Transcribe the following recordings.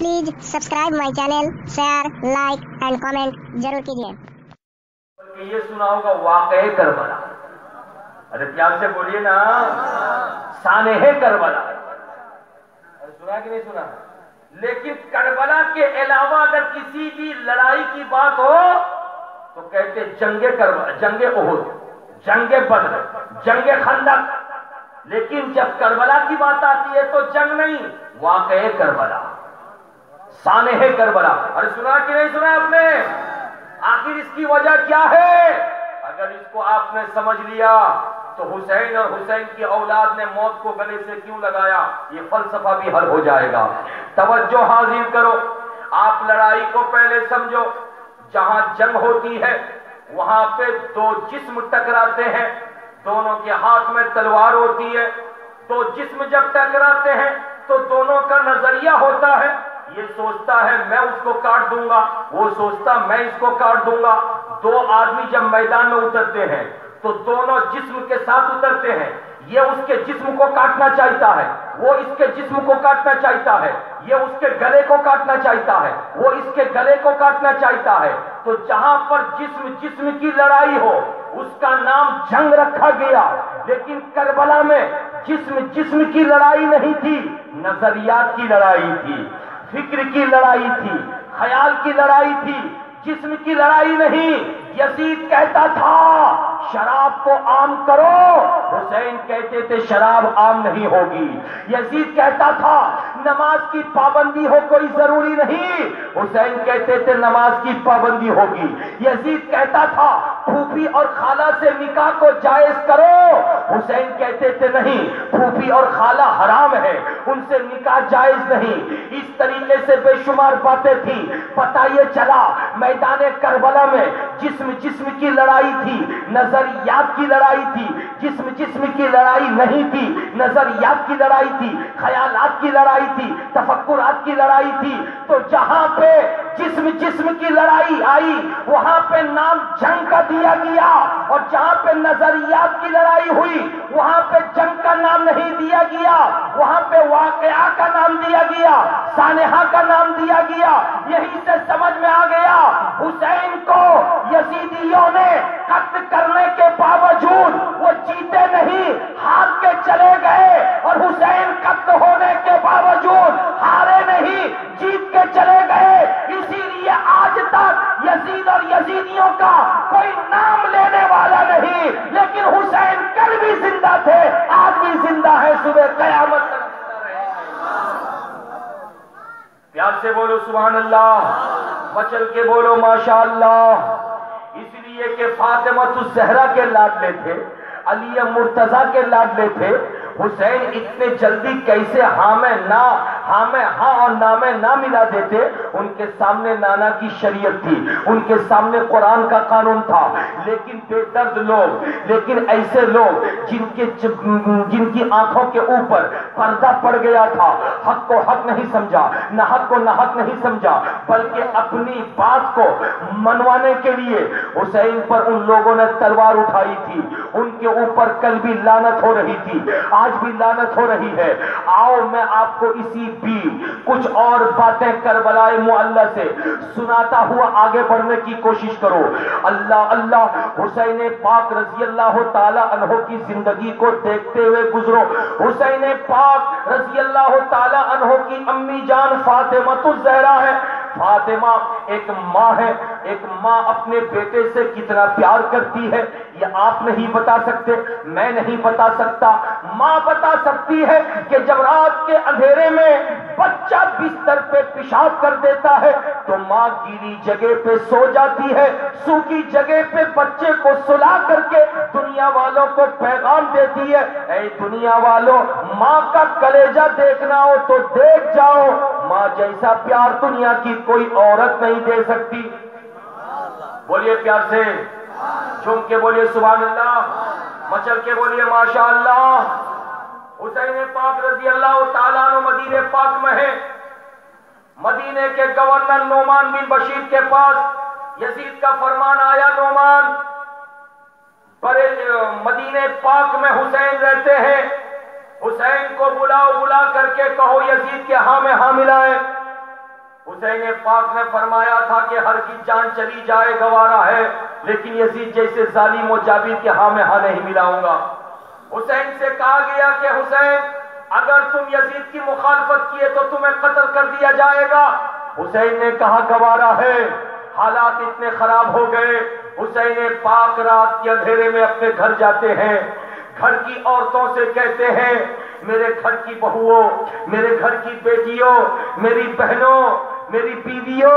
Please subscribe my channel, share, like and comment जरूर कीजिए। ये सुना होगा वाक़े करबला। अरे प्यार से बोलिए ना, सानेहे करबला। सुना कि नहीं सुना? लेकिन करबला के अलावा अगर किसी भी लड़ाई की बात हो तो कहते जंगे करबला, जंगे ओहुद, जंगे बद्र, जंगे खंदक। लेकिन जब करबला की बात आती है तो जंग नहीं, वाक़े करबला, सानेहे करबला। अरे सुना कि नहीं सुना आपने? आखिर इसकी वजह क्या है? अगर इसको आपने समझ लिया तो हुसैन और हुसैन की औलाद ने मौत को गले से क्यों लगाया, ये फलसफा भी हल हो जाएगा। तवज्जो हाजिर करो, आप लड़ाई को पहले समझो। जहां जंग होती है वहां पे दो जिस्म टकराते हैं, दोनों के हाथ में तलवार होती है। दो जिस्म जब टकराते हैं तो दोनों का नजरिया होता है, ये सोचता है मैं उसको काट दूंगा, वो सोचता मैं इसको काट दूंगा। दो आदमी जब मैदान में उतरते हैं तो दोनों जिस्म के साथ उतरते हैं। ये उसके जिस्म को काटना चाहता है, वो इसके जिस्म को काटना चाहता है। ये उसके गले को काटना चाहता है, वो इसके गले को काटना चाहता है। तो जहां पर जिस्म जिस्म की लड़ाई हो उसका नाम जंग रखा गया। लेकिन करबला में जिस्म जिस्म की लड़ाई नहीं थी, नजरियात की लड़ाई थी, फिक्र की लड़ाई थी, ख्याल की लड़ाई थी, जिस्म की लड़ाई नहीं। यजीद कहता था शराब को आम करो, हुसैन कहते थे शराब आम नहीं होगी। यजीद कहता था नमाज की पाबंदी हो कोई जरूरी नहीं, हुसैन कहते थे नमाज की पाबंदी होगी। यजीद कहता था फूफी और खाला से निकाह को जायज करो, हुसैन कहते थे नहीं, फूफी और खाला हराम है, उनसे निकाह जायज नहीं। इस तरीके से बेशुमार बातें थी। पता ये चला मैदान करबला में जिस्म जिस्म की लड़ाई थी, नजरियात की लड़ाई थी। जिस्म जिस्म की लड़ाई नहीं थी, नजरियात की लड़ाई थी, ख्यालात की लड़ाई थी, तफक्कुरात की लड़ाई थी। तो जहां पे जिस्म जिस्म की लड़ाई आई वहां पे नाम जंग का दिया गया, और जहां पे नजरियात की लड़ाई हुई वहां पे जंग का नाम नहीं दिया गया, वहां पे वाकया का नाम दिया गया, सानेहा का नाम दिया गया। यही से समझ में आ गया हुसैन को यजीदियों ने कत्ल करने के बावजूद वो जीते नहीं, हार के चले गए। और हुसैन कत्ल होने के बावजूद हारे नहीं, जीत के चले गए। इसीलिए आज तक यजीद और यजीदियों का कोई नाम लेने वाला नहीं, लेकिन हुसैन कल भी जिंदा थे, आज भी जिंदा है, सुबह कयामत तक जिंदा रहेंगे। प्यार से बोलो सुभान अल्लाह, मचल के बोलो माशाअल्लाह। इसलिए कि फातिमा ज़हरा के लाडले थे, अली मुर्तजा के लाडले थे। हुसैन इतने जल्दी कैसे हाँ में हाँ और ना में ना मिला देते? उनके सामने नाना की शरीयत थी, उनके सामने कुरान का कानून था। लेकिन बेदर्द लोग, लेकिन ऐसे लोग जिनकी आंखों के ऊपर पर्दा पड़ गया था, हक को हक नहीं समझा, नाहक को नाहक नहीं समझा, बल्कि अपनी बात को मनवाने के लिए हुसैन पर उन लोगों ने तलवार उठाई थी। उनके ऊपर कल भी लानत हो रही थी, आज भी लानत हो रही है। आओ मैं आपको इसी भी कुछ और बातें करबलाए मुअल्ला से सुनाता हुआ आगे बढ़ने की कोशिश करो। अल्लाह अल्लाह, हुसैन पाक रजी अल्लाह ताला अन्हो की जिंदगी को देखते हुए गुजरो। हुसैन पाक रजी अल्लाह ताला अन्हो की अम्मी जान फातिमा ज़हरा है। फातिमा एक माँ है, एक माँ अपने बेटे से कितना प्यार करती है ये आप नहीं बता सकते, मैं नहीं बता सकता। माँ बता सकती है कि जब रात के अंधेरे में बच्चा बिस्तर पे पेशाब कर देता है तो माँ गीली जगह पे सो जाती है, सूखी जगह पे बच्चे को सुला करके दुनिया वालों को पैगाम देती है, ऐ दुनिया वालों, माँ का कलेजा देखना हो तो देख जाओ, माँ जैसा प्यार दुनिया की कोई औरत नहीं दे सकती। बोलिए प्यार से, झूम के बोलिए सुभान अल्लाह, मचल के बोलिए माशाअल्लाह। हुसैन पाक रजी अल्लाह ताला अन्हु मदीने पाक में है। मदीने के गवर्नर नोमान बिन बशीर के पास यजीद का फरमान आया, नोमान बड़े मदीने पाक में हुसैन रहते हैं, हुसैन को बुलाओ, बुला करके कहो यजीद के हाँ में हाँ मिलाए। حسین پاک نے فرمایا تھا کہ ہر کی جان چلی جائے گوارا ہے، لیکن یزید جیسے ظالم و جابر کے ہاں میں ہاں نہیں ملاؤں گا۔ حسین سے کہا گیا کہ حسین اگر تم یزید کی مخالفت کیے تو تمہیں قتل کر دیا جائے گا۔ حسین نے کہا گوارا ہے۔ حالات اتنے خراب ہو گئے، حسین پاک رات کے اندھیرے میں اپنے گھر جاتے ہیں، گھر کی عورتوں سے کہتے ہیں میرے گھر کی بہوؤں، میرے گھر کی بیٹیوں، میری بہنوں، میری بیویوں،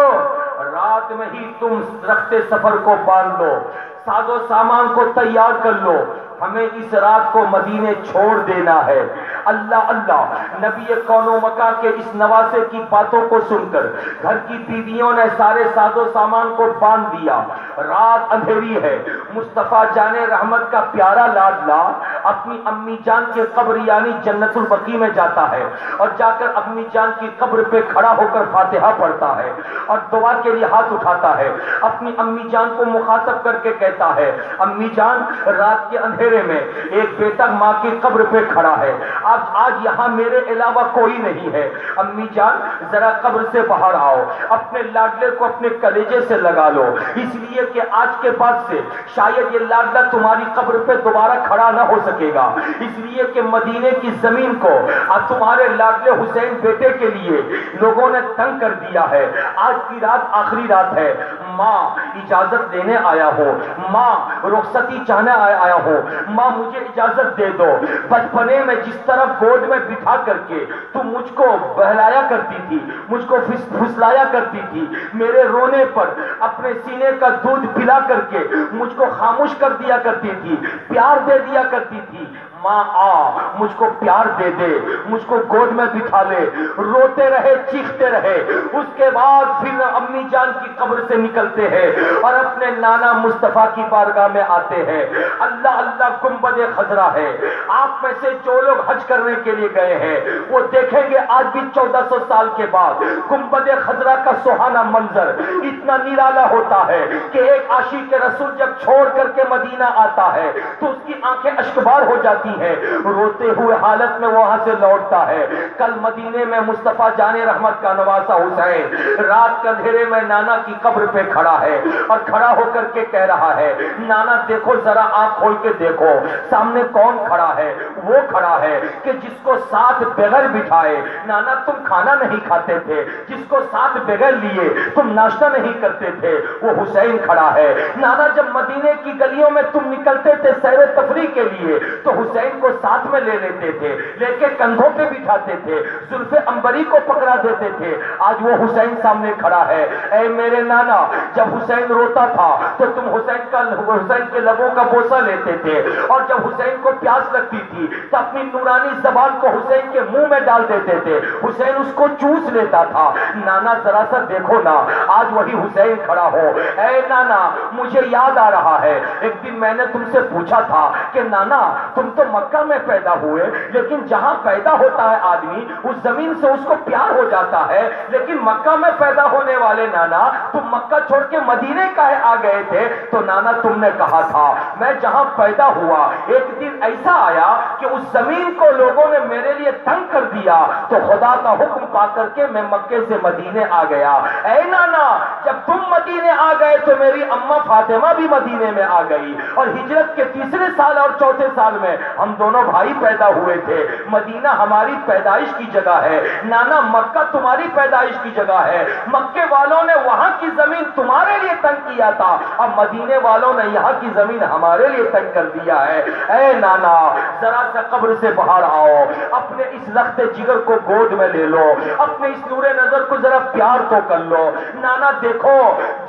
رات میں ہی تم رخت سفر کو باندھ لو، ساز و سامان کو تیار کر لو، ہمیں اس رات کو مدینے چھوڑ دینا ہے۔ اللہ اللہ، نبی کون و مکہ کے اس نواسے کی باتوں کو سن کر گھر کی بیویوں نے سارے ساز و سامان کو باندھ دیا۔ رات اندھیری ہے، مصطفیٰ جان رحمت کا پیارا لاڈلا اپنی امی جان کے قبر یعنی جنت البقیع میں جاتا ہے اور جا کر امی جان کی قبر پہ کھڑا ہو کر فاتحہ پڑھتا ہے اور دعا کے لیے ہاتھ اٹھاتا ہے، اپنی امی جان کو مخاطب کر کے کہتا ہے امی جان رات کے اندھیرے میں ایک بیٹا ماں کی قبر پہ کھڑا ہے، آج یہاں میرے علاوہ کوئی نہیں ہے، امی جان ذرا قبر سے باہر آؤ، اپنے لاڈلے کو اپنے کلیجے سے لگا لو، اس لیے کہ آج کے بعد سے شاید یہ لاڈلا تمہاری قبر پہ دوبارہ کھڑا نہ ہو سکے گا، اس لیے کہ مدینے کی زمین کو تمہارے لاڈلے حسین بیٹے کے لیے لوگوں نے تنگ کر دیا ہے، آج کی رات آخری رات ہے، ماں اجازت دینے آیا ہو، ماں رخصتی چاہنے آیا ہو، ماں مجھے اجازت دے دو، بچپنے میں جس طرح گود میں بٹھا کر کے تم مجھ کو بہلایا کرتی تھی، مجھ کو پھسلایا کرتی تھی، میرے رونے پر اپنے سینے کا دودھ پلا کر کے مجھ کو خاموش کر دیا کرتی تھی، پیار دے دیا کرتی تھی، ماں آ مجھ کو پیار دے دے، مجھ کو گود میں بٹھا لے، روتے رہے چیختے رہے، اس کے بعد پھر امی جان کی قبر سے نکلتے ہیں اور اپنے نانا مصطفیٰ کی بارگاہ میں آتے ہیں۔ اللہ اللہ گنبد خضرا ہے، آپ میں سے جو لوگ حج کرنے کے لیے گئے ہیں وہ دیکھیں گے آج بھی 1400 سال کے بعد گنبد خضرا کا سہانا منظر اتنا نرالا ہوتا ہے کہ ایک عاشق رسول جب چھوڑ کر کے مدینہ آتا ہے تو اس کی آنکھیں اشکبار ہو جاتی ہیں، روتے ہوئے حالت میں وہاں سے لوٹتا ہے۔ کل مدینے میں مصطفیٰ جان رحمت کا نواسا حسین رات کے اندھیرے میں نانا کی قبر پہ کھڑا ہے اور کھڑا ہو کر کے کہہ رہا ہے نانا دیکھو ذرا آنکھ کھول کے دیکھو سامنے کون کھڑا ہے، وہ کھڑا ہے کہ جس کو ساتھ بغیر بٹھائے نانا تم کھانا نہیں کھاتے تھے، جس کو ساتھ بغیر لیے تم ناشتہ نہیں کرتے تھے، وہ حسین کھڑا ہے۔ نانا جب مدینے کی گلیوں میں تم نکلتے تھے سیر و تفریح کے لیے تو حسین کو ساتھ میں لے لیتے تھے، لے کے کندھوں پہ بٹھاتے تھے، زلف عنبری کو پکڑا دیتے تھے، آج وہ حسین سامنے کھڑا ہے۔ اے میرے نانا جب حسین روتا تھا تو تم حسین کے لبوں کا بوسہ لیتے تھے اور جب حسین کو پیاس لگتی تھی تو اپنی نورانی زبان کو حسین کے منہ میں ڈال دیتے تھے، حسین اس کو چوس لیتا تھا۔ نانا ذرا سا دیکھو نا آج وہی حسین کھڑا ہو۔ اے نانا مجھے یاد آ رہا ہے ایک دن میں نے تم سے پوچھا تھا کہ نانا تم تو مکہ میں پیدا ہوئے لیکن جہاں پیدا ہوتا ہے آدمی اس زمین سے اس کو پیار ہو جاتا ہے، لیکن مکہ میں پیدا ہونے والے نانا تم مکہ چھوڑ کے مدینے کاہے آ گئے تھے؟ تو نانا تم نے کہا تھا میں جہاں پیدا ہوا ایک دن ایسا آیا کہ اس زمین کو لوگوں نے میرے لیے تنگ کر دیا تو خدا کا حکم پا کر کے میں مکے سے مدینے آ گیا۔ اے نانا جب تم مدینے آ گئے تو میری اماں فاطمہ بھی مدینے میں آ گئی اور ہجرت کے تیسرے سال اور چوتھے سال میں ہم دونوں بھائی پیدا ہوئے تھے۔ مدینہ ہماری پیدائش کی جگہ ہے، نانا مکہ تمہاری پیدائش کی جگہ ہے، مکے والوں نے وہاں کی زمین تمہارے لیے تنگ کیا تھا، اب مدینے والوں نے یہاں کی زمین ہمارے لیے تنگ کر دیا ہے۔ اے نانا ذرا سا قبر سے باہر آؤ، اپنے اس لخت جگر کو گود میں لے لو، اپنے اس نور نظر کو ذرا پیار تو کر لو۔ نانا دیکھو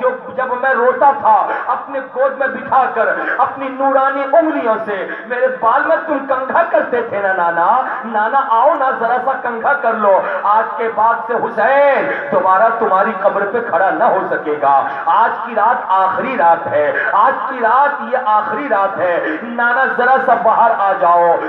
جب میں روتا تھا اپنے گود میں بٹھا کر اپنی نورانی انگلیوں سے میرے بال میں تم کنگھا کرتے تھے نا نانا، نانا آؤ نا ذرا سا کنگھا کر لو، آج کے بعد سے حسین دوبارہ تمہاری قبر پہ کھڑا نہ ہو سکے گا، آج کی رات آخری رات ہے، آج کی رات یہ آخری رات ہے، نانا ذرا سا باہر آ جاؤ، دل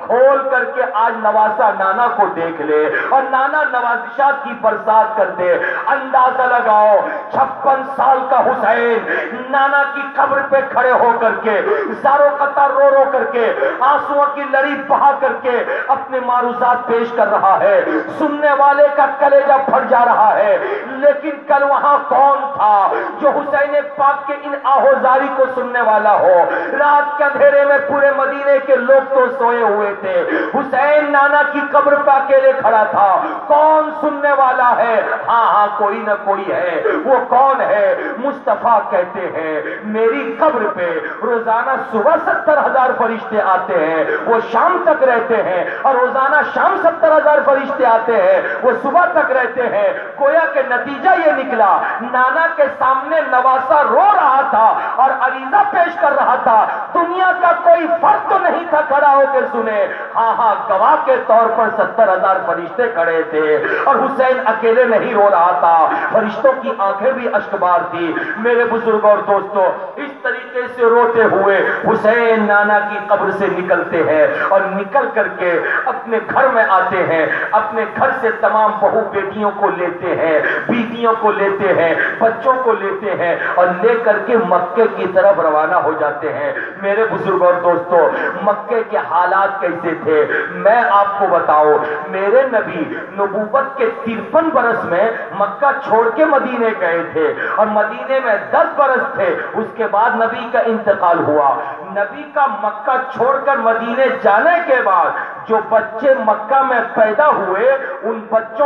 کھول کر کے آج نواسا نانا کو دیکھ لے اور نانا نوازشات کی برسات کر دے. اندازہ لگاؤ 56 سال کا حسین نانا کی قبر پہ کھڑے ہو کر کے زارو قطار رو رو کر کے آنسوؤں کی لڑی بہا کر کے اپنے معروضات پیش کر رہا ہے. سننے والے کا کلیجہ پھٹ جا رہا ہے. لیکن کل وہاں کون تھا جو حسین پاک کے ان آہوزاری کو سننے والا ہو؟ رات کے اندھیرے میں پورے مدینے کے لوگ تو سوئے ہوئے تھے. حسین نانا کی قبر پہ اکیلے کھڑا تھا. کون سننے والا ہے؟ ہاں کوئی نہ کوئی ہے. وہ کون ہے؟ مصطفیٰ کہتے ہیں میری قبر پہ روزانہ صبح 70,000 فرشتے آتے ہیں، وہ شام تک رہتے ہیں، اور روزانہ شام 70,000 فرشتے آتے ہیں، وہ صبح تک رہتے ہیں. گویا کہ نتیجہ یہ نکلا نانا کے سامنے نواسا رو رہا تھا اور عریضہ پیش کر رہا تھا. دنیا کا کوئی فرد تو نہیں تھا کھڑا ہو کے سنے. ہاں گواہ کے طور پر 70,000 فرشتے کھڑے تھے اور حسین اکیلے نہیں رو رہا تھا. فرشتوں کی آنکھیں بھی اشکبار تھی. میرے بزرگ اور دوستو، اس طریقے سے روتے ہوئے حسین نانا کی قبر سے نکلتے ہیں اور نکل کر کے اپنے گھر میں آتے ہیں. اپنے گھر سے تمام بہو بیٹیوں کو لیتے ہیں، بیٹیوں کو لیتے ہیں، بچوں کو لیتے ہیں اور لے کر کے مکے کی طرف روانہ ہو جاتے ہیں. میرے بزرگ اور دوستو، مکے کے حالات کیسے تھے میں آپ کو بتاؤں. میرے نبی نبوت کے 53 برس میں مکہ چھوڑ کے مدینے گئے تھے اور مدینے میں 10 برس تھے. اس کے بعد نبی کا انتقال ہوا. نبی کا مکہ چھوڑ کر مدینے جانے کے بعد جو بچے مکہ میں پیدا ہوئے ان بچوں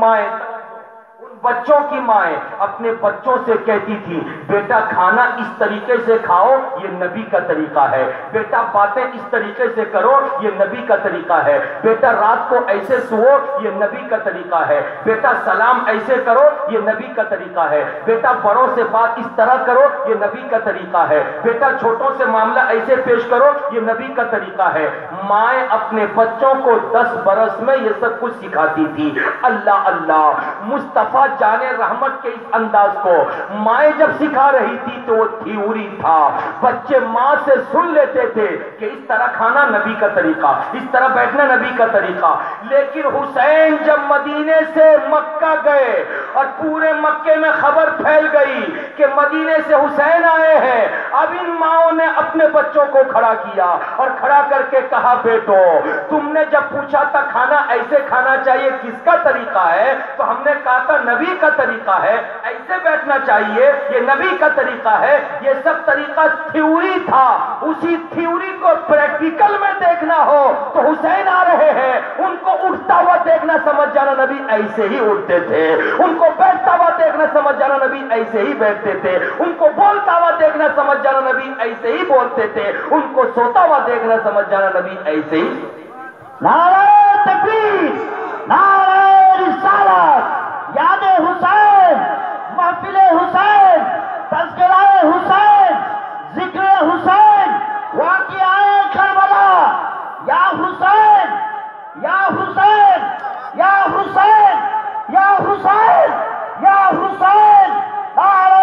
کی مائیں اپنے بچوں سے کہتی تھی بیٹا کھانا اس طریقے سے کھاؤ، یہ نبی کا طریقہ ہے. بیٹا باتیں اس طریقے سے کرو، یہ نبی کا طریقہ ہے. بیٹا رات کو ایسے سوو، یہ نبی کا طریقہ ہے. بیٹا سلام ایسے کرو، یہ نبی کا طریقہ ہے. بیٹا بڑوں سے بات اس طرح کرو، یہ نبی کا طریقہ ہے. بیٹا چھوٹوں سے معاملہ ایسے پیش کرو، یہ نبی کا طریقہ ہے. مائیں اپنے بچوں کو 10 برس میں یہ سب کچھ سکھاتی تھی. اللہ اللہ، مصطفیٰ جانے رحمت کے اس انداز کو مائیں جب سکھا رہی تھی تو وہ تھیوری تھا. بچے ماں سے سن لیتے تھے کہ اس طرح کھانا نبی کا طریقہ، اس طرح بیٹھنا نبی کا طریقہ. لیکن حسین جب مدینے سے مکہ گئے اور پورے مکے میں خبر پھیل گئی کہ مدینے سے حسین آئے ہیں، اب ان ماؤں نے اپنے بچوں کو کھڑا کیا اور کھڑا کر کے کہا بیٹو تم نے جب پوچھا تھا کھانا ایسے کھانا چاہیے کس کا طریقہ ہے تو ہم نے کہا تھا نبی کا طریقہ ہے. ایسے بیٹھنا چاہیے یہ نبی کا طریقہ ہے. یہ سب طریقہ تھیوری تھا. اسی تھیوری کو پریکٹیکل میں دیکھنا ہو تو حسین آ رہے ہیں. ان کو اٹھتا ہوا دیکھنا سمجھ جانا نبی ایسے ہی اٹھتے تھے. ان کو بیٹھتا ہوا دیکھنا سمجھ جانا نبی ایسے ہی بیٹھتے تھے. ان کو بولتا ہوا دیکھنا سمجھ جانا نبی ایسے ہی بولتے تھے. ان کو سوتا ہوا دیکھنا سمجھ جانا نبی ایسے ہی. نعرہ تکبیر، نعرہ رسالت، یاد حسین، محفل حسین، تذکرہ حسین، ذکر حسین، واقعہ کربلا. یا حسین، یا حسین، یا حسین، یا حسین، یا حسین. نعرہ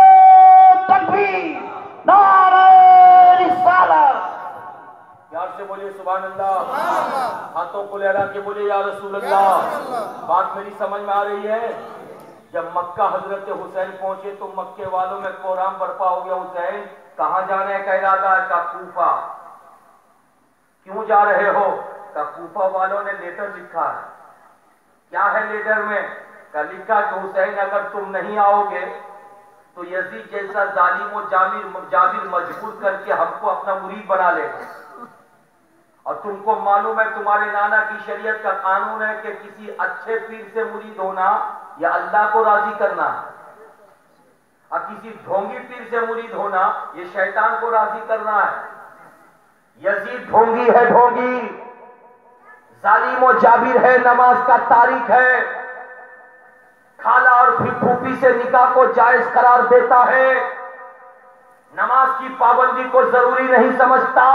تکبیر، نعرہ رسالت. پیار سے بولیے سبحان اللہ. ہاتھوں کو لہرا کے بولیے یا رسول اللہ. بات میری سمجھ میں آ رہی ہے؟ جب مکہ حضرت حسین پہنچے تو مکے والوں میں کوہرام برپا ہو گیا. حسین کہاں جانے کا ارادہ ہے؟ کا کوفہ. کیوں جا رہے ہو؟ کا کوفہ والوں نے لیٹر لکھا ہے. کیا ہے لیٹر میں؟ کا لکھا کہ حسین اگر تم نہیں آؤ گے تو یزید جیسا ظالم و جابر مجبور کر کے ہم کو اپنا مرید بنا لے گا. اور تم کو معلوم ہے تمہارے نانا کی شریعت کا قانون ہے کہ کسی اچھے پیر سے مرید ہونا یا اللہ کو راضی کرنا ہے، اور کسی ڈھونگی پیر سے مرید ہونا یہ شیطان کو راضی کرنا ہے. یزید ڈھونگی ہے، ڈھونگی ظالم و جابر ہے، نماز کا تاریخ ہے، خالہ اور پھوپھی سے نکاح کو جائز قرار دیتا ہے، نماز کی پابندی کو ضروری نہیں سمجھتا،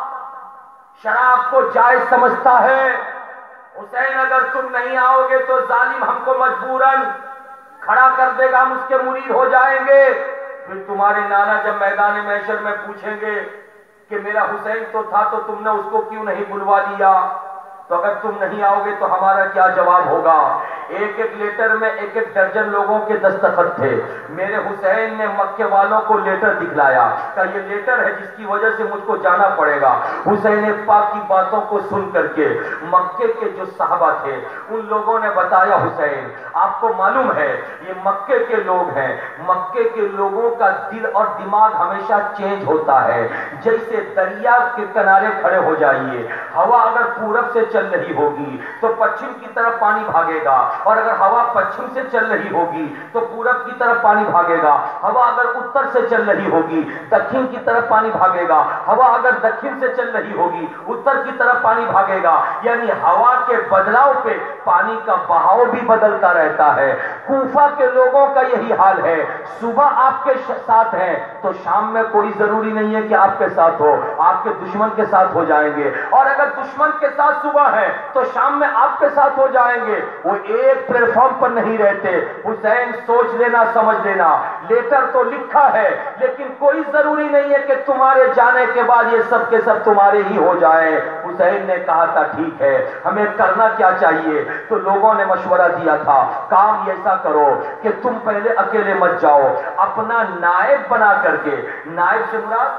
شراب کو جائز سمجھتا ہے. حسین اگر تم نہیں آؤ گے تو ظالم ہم کو مجبوراً کھڑا کر دے گا، ہم اس کے مرید ہو جائیں گے. پھر تمہارے نانا جب میدان محشر میں پوچھیں گے کہ میرا حسین تو تھا تو تم نے اس کو کیوں نہیں بلوا لیا؟ تو اگر تم نہیں آؤ گے تو ہمارا کیا جواب ہوگا؟ ایک ایک لیٹر میں ایک ایک درجن لوگوں کے دستخط تھے. میرے حسین نے مکے والوں کو لیٹر دکھلایا کہ یہ لیٹر ہے جس کی وجہ سے مجھ کو جانا پڑے گا. حسین پاک کی باتوں کو سن کر کے مکے کے جو صحابہ تھے ان لوگوں نے بتایا حسین آپ کو معلوم ہے یہ مکے کے لوگ ہیں, مکے کے لوگوں کا دل اور دماغ ہمیشہ چینج ہوتا ہے. جیسے دریا کے کنارے کھڑے ہو جائیے, ہوا اگر پورب سے چل رہی ہوگی تو پچھم کی طرف پانی بھاگے گا, اور اگر ہوا پچھم سے چل رہی ہوگی تو پورب کی طرف پانی بھاگے گا. ہوا اگر اتر سے چل رہی ہوگی دکھن کی طرف پانی بھاگے گا. ہوا اگر دکھن سے چل رہی ہوگی اتر کی طرف پانی بھاگے گا. یعنی ہوا کے بدلاؤ پہ پانی کا بہاؤ بھی بدلتا رہتا ہے. کوفہ کے لوگوں کا یہی حال ہے. صبح آپ کے ساتھ ہیں تو شام میں کوئی ضروری نہیں ہے کہ آپ کے ساتھ ہو, آپ کے دشمن کے ساتھ ہو جائیں گے. اور اگر دشمن کے ساتھ صبح ہے تو شام میں آپ کے ساتھ ہو جائیں گے. وہ ایک پلیٹ فارم پر نہیں رہتے. حسین سوچ لینا, سمجھ لینا, لیٹر تو لکھا ہے لیکن کوئی ضروری نہیں ہے کہ تمہارے جانے کے بعد یہ سب کے سب تمہارے ہی ہو جائے. حسین نے کہا تھا ٹھیک ہے ہمیں کرنا کیا چاہیے؟ تو لوگوں نے مشورہ دیا تھا کام ایسا کرو کہ تم پہلے اکیلے مت جاؤ, اپنا نائب بنا کر کے, نائب سے مراد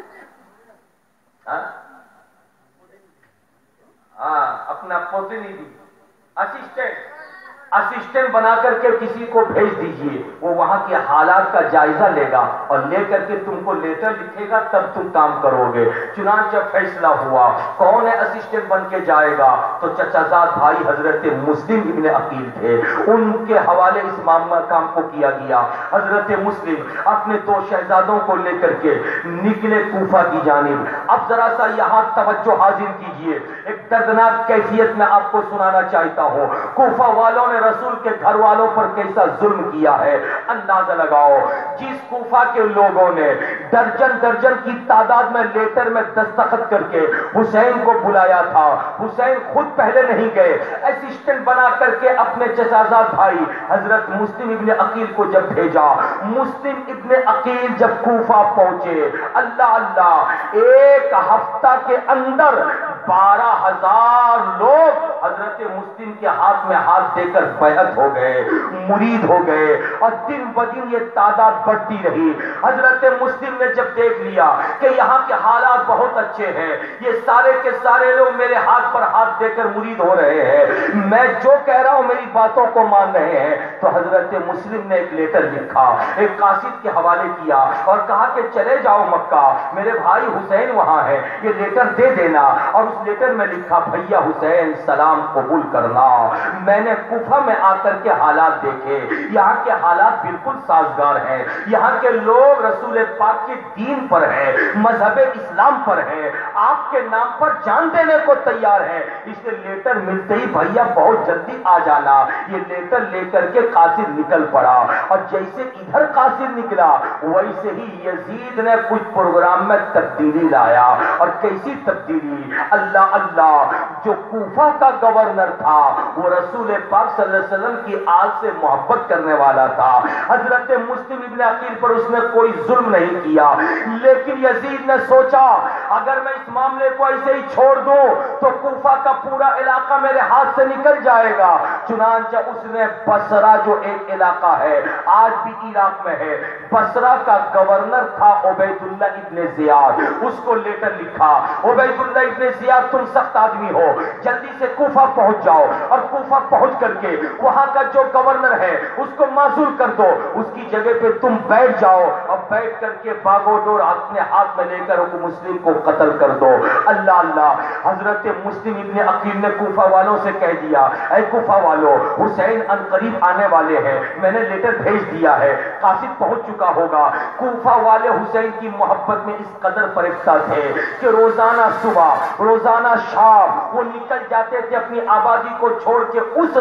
اپنا پرتنیدھی اسسٹنٹ بنا کر کے کسی کو بھیج دیجئے. وہ وہاں کے حالات کا جائزہ لے گا اور لے کر کے تم کو لیٹر لکھے گا, تب تم کام کرو گے. چنانچہ فیصلہ ہوا کون ہے اسسٹنٹ بن کے جائے گا؟ تو چچا زاد بھائی حضرت مسلم ابن عقیل تھے, ان کے حوالے اس کام کو کیا گیا. حضرت مسلم اپنے 2 شہزادوں کو لے کر کے نکلے کوفہ کی جانب. اب ذرا سا یہاں توجہ حاضر کیجئے, ایک دردناک کیفیت میں آپ کو سنانا چاہتا ہوں. کوفہ والوں نے رسول کے گھر والوں پر کیسا ظلم کیا ہے اندازہ لگاؤ. جس کوفہ کے لوگوں نے درجن درجن کی تعداد میں لیٹر میں دستخط کر کے حسین کو بلایا تھا, حسین خود پہلے نہیں گئے, اسسٹنٹ بنا کر کے اپنے چچازاد بھائی حضرت مسلم ابن عقیل کو جب بھیجا. مسلم ابن عقیل جب کوفہ پہنچے, اللہ اللہ, ایک ہفتہ کے اندر 12,000 لوگ حضرت مسلم کے ہاتھ میں ہاتھ دے کر بیعت ہو گئے, مرید ہو گئے, اور دن بدن یہ تعداد بڑھتی رہی. حضرت مسلم نے جب دیکھ لیا کہ یہاں کے حالات بہت اچھے ہیں, یہ سارے کے سارے لوگ میرے ہاتھ پر ہاتھ دے کر مرید ہو رہے ہیں, میں جو کہہ رہا ہوں میری باتوں کو مان رہے ہیں, تو حضرت مسلم نے ایک لیٹر لکھا, ایک قاصد کے حوالے کیا اور کہا کہ چلے جاؤ مکہ, میرے بھائی حسین وہاں ہے, یہ لیٹر دے دینا. اور اس لیٹر میں لکھا بھیا حسین سلام قبول کرنا. میں نے کوفہ میں آ کر کے حالات دیکھے, یہاں کے حالات بالکل سازگار ہیں. یہاں کے لوگ رسول پاک کے دین پر ہیں, مذہب اسلام پر ہیں, آپ کے نام پر جان دینے کو تیار ہے. اس لیے لیٹر ملتے ہی بھیا بہت جلدی آ جانا. یہ لیٹر لے کر کے قاصد نکل پڑا, اور جیسے ادھر قاصد نکلا ویسے ہی یزید نے کچھ پروگرام میں تبدیلی لایا. اور کیسی تبدیلی؟ اللہ اللہ, جو کوفہ کا گورنر تھا وہ رسول پاک صلی اللہ علیہ وسلم کی آل سے محبت کرنے والا تھا. حضرت مسلم ابن عقیل پر اس نے کوئی ظلم نہیں کیا, لیکن یزید نے سوچا اگر میں اس معاملے کو ایسے ہی چھوڑ دوں تو کوفہ کا پورا علاقہ میرے ہاتھ سے نکل جائے گا. چنانچہ اس نے بصرہ جو ایک علاقہ ہے آج بھی عراق میں ہے, بصرہ کا گورنر تھا عبید اللہ ابن زیاد, اس کو لیٹر لکھا, عبید اللہ ابن زیاد تم سخت آدمی ہو, جلدی سے کوفہ پہنچ جاؤ, اور کوفہ پہنچ کر کے وہاں کا جو گورنر ہے اس کو معزول کر دو, اس کی جگہ پہ تم بیٹھ جاؤ, اور بیٹھ کر کے باغو ڈور اپنے ہاتھ میں لے کر مسلم کو قتل کر دو. اللہ اللہ, حضرت مسلم ابن عقیل نے کوفہ والوں سے کہہ دیا اے کوفہ والوں, حسین ان قریب آنے والے ہیں, میں نے لیٹر بھیج دیا ہے, قاصد پہنچ چکا ہوگا. کوفہ والے حسین کی محبت میں اس قدر فرشتہ تھے کہ روزانہ صبح روزانہ شام وہ نکل جاتے تھے اپنی آبادی کو چھوڑ کے اس راستے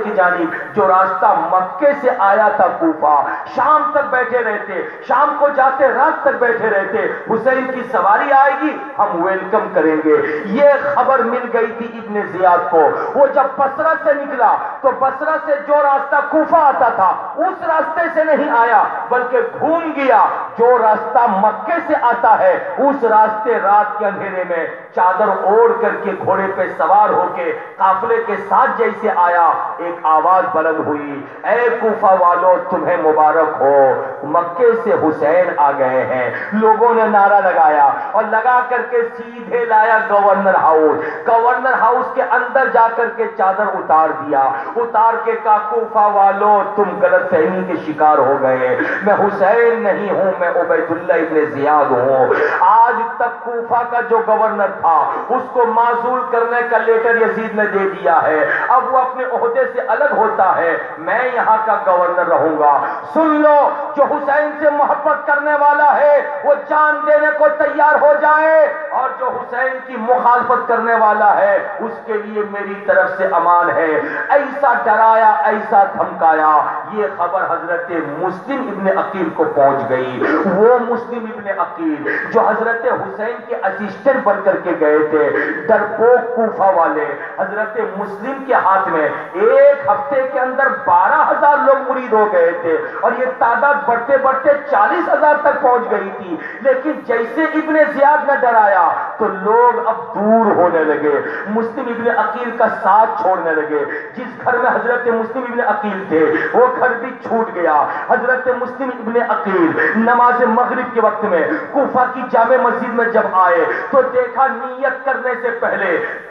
کی جانب جو راستہ مکے سے آیا تھا کوفہ، شام تک بیٹھے رہتے، شام کو جاتے رات تک بیٹھے رہتے، حسین کی سواری آئے گی ہم ویلکم کریں گے۔ یہ خبر مل گئی تھی ابن زیاد کو۔ وہ جب بصرہ سے نکلا تو بصرہ سے جو راستہ کوفہ آتا تھا اس راستے سے نہیں آیا بلکہ گھوم گیا، جو راستہ مکے سے آتا ہے اس راستے رات کے اندھیرے میں چادر اوڑھ کر کے گھوڑے پہ سوار ہو کے قافلے کے ساتھ جیسے آیا، ایک آواز بلند ہوئی، اے کوفہ والو تمہیں مبارک ہو، مکے سے حسین آ گئے ہیں۔ لوگوں نے نعرہ لگایا اور لگا کر کے سیدھے لایا گورنر ہاؤس۔ گورنر ہاؤس کے اندر جا کر کے چادر اتار دیا، اتار کے کہا کوفہ والو تم غلط فہمی کے شکار ہو گئے، میں حسین نہیں ہوں، میں عبید اللہ ابن زیاد ہوں۔ آج تک کوفہ کا جو گورنر تھا اس کو معزول کرنے کا لیٹر یزید نے دے دیا ہے، اب وہ اپنے عہدے سے الگ ہوتا ہے، میں یہاں کا گورنر رہوں گا۔ سن لو، جو حسین سے محبت کرنے والا ہے وہ جان دینے کو تیار ہو جائے، اور جو حسین کی مخالفت کرنے والا ہے اس کے لیے میری طرف سے امان ہے۔ ایسا ڈرایا، ایسا دھمکایا، یہ خبر حضرت مسلم ابن عقیل کو پہنچ گئی۔ وہ مسلم ابن عقیل جو حضرت حسین کے اسسٹنٹ بن کر کے گئے تھے، ڈرپوک کوفہ والے، حضرت مسلم کے ہاتھ میں ایک ہفتے کے اندر 12,000 لوگ مرید ہو گئے تھے، اور یہ تعداد بڑھتے بڑھتے 40,000 تک پہنچ گئی تھی۔ لیکن جیسے ابن زیاد نے ڈرایا تو لوگ اب دور ہونے لگے، مسلم ابن عقیل کا ساتھ چھوڑنے لگے۔ جس گھر میں حضرت مسلم ابن عقیل تھے وہ گھر بھی چھوٹ گیا۔ حضرت مسلم ابن عقیل نماز مغرب کے وقت میں کوفہ کی جامع مسجد میں جب آئے تو دیکھا نیت کرنے سے پہلے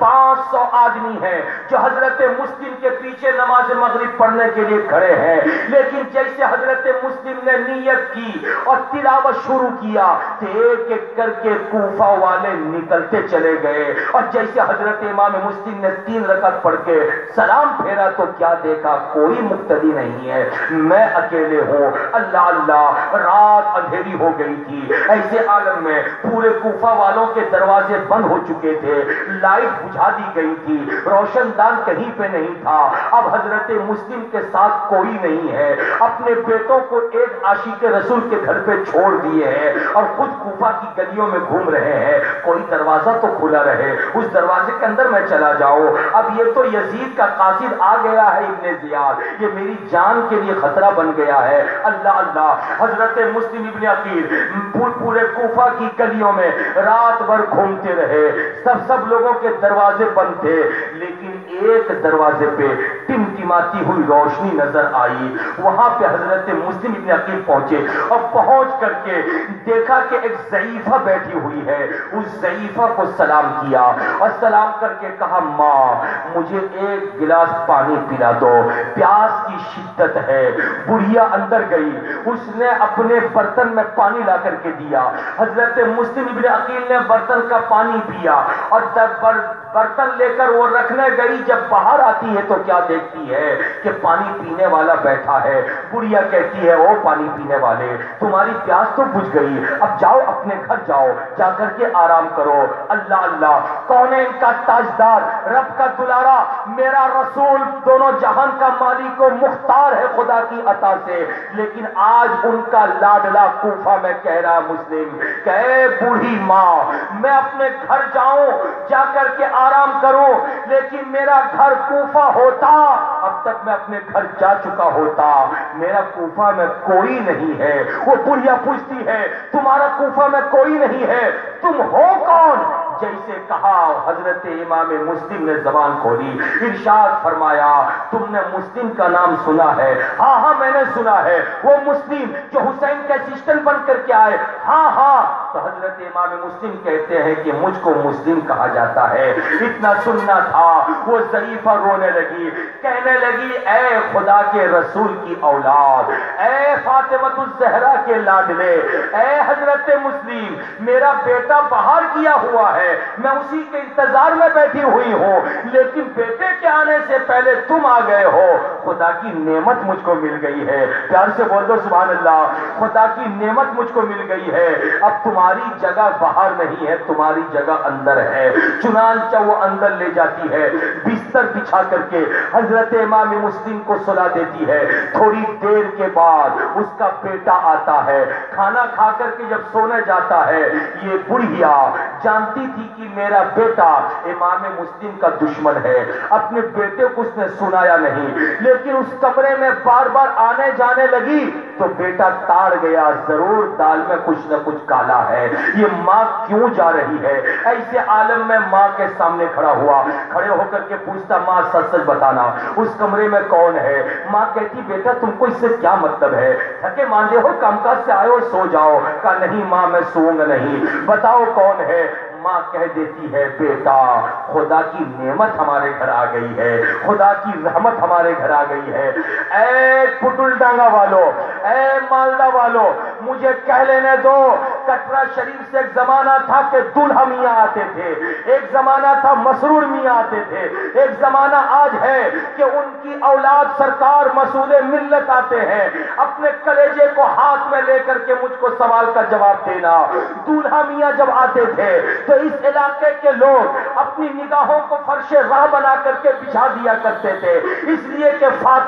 500 آدمی ہیں جو حضرت مسلم کے پیچھے نماز مغرب پڑھنے کے لیے کھڑے ہیں۔ لیکن جیسے حضرت مسلم نے نیت کی اور تلاوت شروع کیا تو ایک ایک کر کے کوفہ والے نکلتے چلے گئے، اور جیسے حضرت امام مسلم نے 3 رکعت پڑھ کے سلام پھیرا تو کیا دیکھا، کوئی مقتدی نہیں ہے، میں اکیلے ہوں۔ اللہ اللہ، رات اندھیری ہو گئی تھی۔ ایسے عالم میں پورے کوفہ والوں کے دروازے بند ہو چکے تھے، لائٹ بجھا دی گئی تھی، روشن دان کہیں پہ نہیں تھا۔ اب حضرت مسلم کے ساتھ کوئی نہیں ہے، اپنے بیٹوں کو ایک عاشق رسول کے گھر پہ چھوڑ دیے ہیں اور خود کوفہ کی گلیوں میں گھوم رہے ہیں۔ کوئی دروازہ تو کھلا رہے، اس دروازے کے اندر میں چلا جاؤں۔ اب یہ تو یزید کا قاصد آ گیا ہے ابن زیاد، یہ میری جان کے لیے خطرہ بن گیا ہے۔ اللہ اللہ، حضرت مسلم ابن عقیل پورے کوفہ کی گلیوں میں رات بھر گھومتے رہے، سب لوگوں کے دروازے بند تھے، لیکن ایک دروازے پہ ٹمٹماتی ہوئی روشنی نظر آئی۔ وہاں پہ حضرت مسلم ابن عقیل پہنچے اور پہنچ کر کے دیکھا کہ ایک ضعیفہ بیٹھی ہوئی ہے، اس ضعیفہ کو سلام کیا اور سلام کر کے کہا، ماں مجھے ایک گلاس پانی پلا دو، پیاس کی شدت ہے۔ بڑھیا اندر گئی، اس نے اپنے برتن میں پانی لا کر کے دیا۔ حضرت مسلم ابن عقیل نے برتن کا پانی پیا اور برتن لے کر وہ رکھنے گئی، جب باہر آتی ہے تو کیا دیکھتی ہے کہ پانی پینے والا بیٹھا ہے۔ بڑھیا کہتی ہے، او پانی پینے والے، تمہاری پیاس تو بجھ گئی، اب جاؤ اپنے گھر جاؤ، جا کر کے آرام کرو۔ اللہ اللہ، کونین کا تاجدار، رب کا دلارا، میرا رسول دونوں جہان کا مالک و مختار ہے خدا کی عطا سے، لیکن آج ان کا لاڈلا کوفہ میں کہہ رہا مسلم کہ اے بوڑھی ماں، میں اپنے گھر جاؤں، جا کر کے آرام کروں، لیکن میرا گھر کوفہ ہوتا اب تک میں اپنے گھر جا چکا ہوتا، میرا کوفہ میں کوئی نہیں ہے۔ وہ بڑھیا پوچھتی ہے، تمہارا کوفہ میں کوئی نہیں ہے، تم ہو کون؟ جیسے کہا حضرت امام مسلم نے زبان کھولی، ارشاد فرمایا، تم نے مسلم کا نام سنا ہے؟ ہاں ہاں میں نے سنا ہے، وہ مسلم جو حسین کے اسسٹنٹ بن کر کے آئے؟ ہاں ہاں۔ تو حضرت امام مسلم کہتے ہیں کہ مجھ کو مسلم کہا جاتا ہے، اتنا سننا تھا۔ وہ ضعیفہ رونے لگی، کہنے لگی، اے خدا کے رسول کی اولاد، اے فاطمہ الزہرا کے لاڈلے، اے حضرت مسلم، میرا بیٹا باہر گیا ہوا ہے، میں اسی کے انتظار میں بیٹھی ہوئی ہوں، لیکن بیٹے کے آنے سے پہلے تم آ گئے ہو۔ خدا کی نعمت مجھ کو مل گئی ہے، پیار سے بول دو سبحان اللہ، خدا کی نعمت مجھ کو مل گئی ہے، اب تمہاری جگہ باہر نہیں ہے، تمہاری جگہ اندر ہے۔ چنانچہ وہ اندر لے جاتی ہے، بستر بچھا کر کے حضرت امام مسلم کو سلا دیتی ہے. تھوڑی دیر کے بعد اس کا بیٹا آتا ہے, کھانا کھا کر کے جب سونے جاتا ہے, یہ بڑھیا جانتی تھی کہ میرا بیٹا امام مسلم کا دشمن ہے. اپنے بیٹے کو اس نے سنایا نہیں, لیکن اس کمرے میں بار بار آنے جانے لگی تو بیٹا تاڑ گیا, ضرور دال میں کچھ نہ کچھ کالا ہے, یہ ماں کیوں جا رہی ہے. ایسے عالم میں ماں کے سامنے کھڑا ہوا, کھڑے ہو کر کے پوچھتا, ماں سچ سچ بتانا اس کمرے میں کون ہے. ماں کہتی, بیٹا تم کو اس سے کیا مطلب ہے, تھکے ماندے ہو, کام کاج سے آئے ہو, سو جاؤ. کہا نہیں ماں میں سوؤں گا نہیں, بتاؤ کون ہے. ماں کہہ دیتی ہے, بیٹا خدا کی نعمت ہمارے گھر آ گئی ہے, خدا کی رحمت ہمارے گھر آ گئی ہے. اے پٹل ڈانگا والو, اے مالدہ والو, مجھے کہہ لینے دو. کٹرا شریف سے ایک زمانہ تھا کہ دلہا میاں آتے تھے, ایک زمانہ تھا مسرور میاں آتے تھے, ایک زمانہ آج ہے کہ ان کی اولاد سرکار مسعود ملت آتے ہیں. اپنے کلیجے کو ہاتھ میں لے کر کے مجھ کو سوال کا جواب دینا. دلہا میاں جب آتے تھے تو اس علاقے کے لوگ اپنی نگاہوں کو فرش راہ بنا کر کے بچھا دیا کرتے تھے, اس لیے کہ